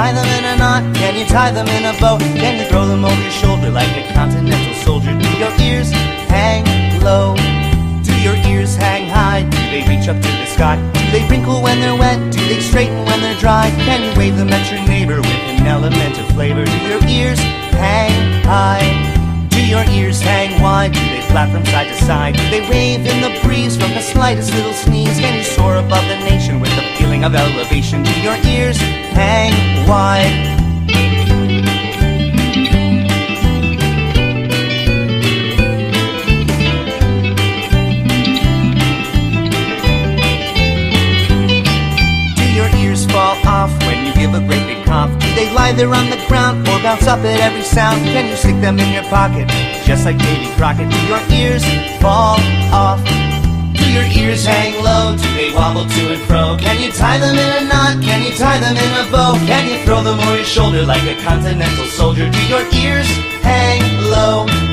tie them in a knot? Can you tie them in a bow? Can you throw them over your shoulder like a continental soldier? Do your ears hang low? Do your ears hang high? Do they reach up to the sky? Do they wrinkle when they're wet? Do they straighten when they're dry? Can you wave them at your neighbor with an element of flavor? Do your ears hang high? Do your ears hang wide? Do they flap from side to side? Do they wave in the breeze from the slightest little sneeze? Can you soar above the nation with a feeling of elevation? Do your ears hang wide? Fall off when you give a great big cough? Do they lie there on the ground or bounce up at every sound? Can you stick them in your pocket just like Davy Crockett? Do your ears fall off? Do your ears hang low? Do they wobble to and fro? Can you tie them in a knot? Can you tie them in a bow? Can you throw them over your shoulder like a continental soldier? Do your ears hang low?